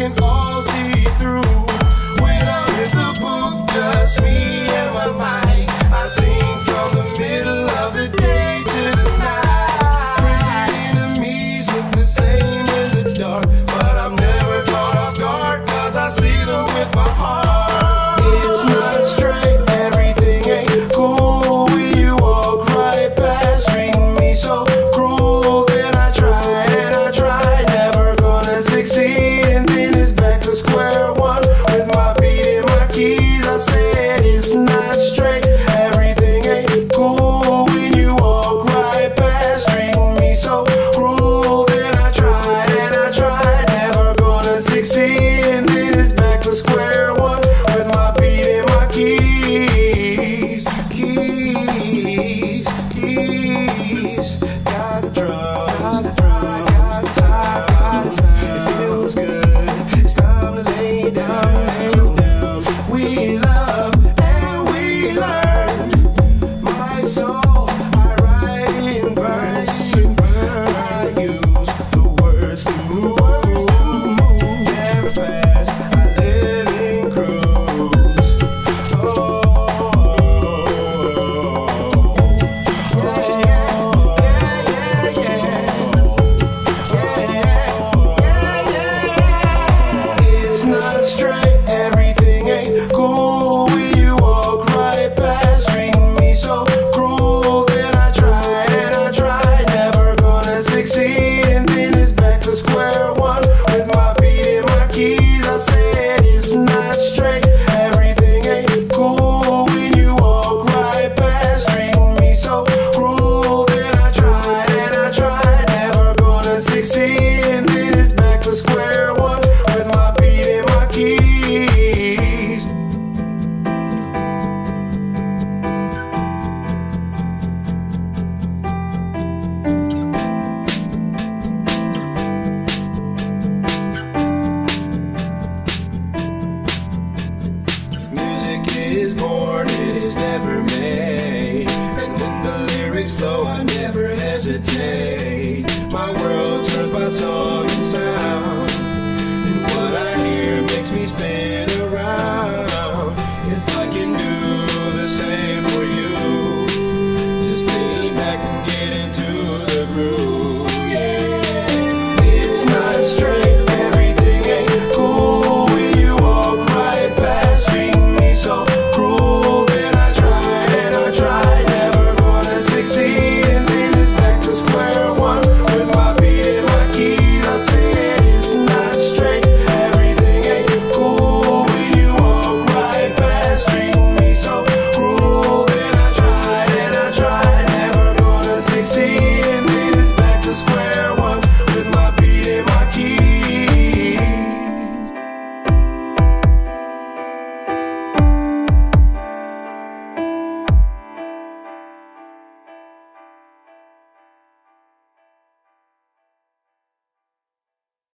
can all see through. When I'm in the booth, just me and my mic, I sing from the middle of the day to the night. Friendly enemies look the same in the dark, but I'm never caught off guard, cause I see them with my heart. It's not straight, everything ain't cool when you walk right past, treating me so cruel. Then I tried and I tried, never gonna succeed, and then it's back to square one with my beat and my keys. I said it's not straight, everything ain't cool when you walk right past, treating me so cruel. Then I tried and I tried, never gonna succeed.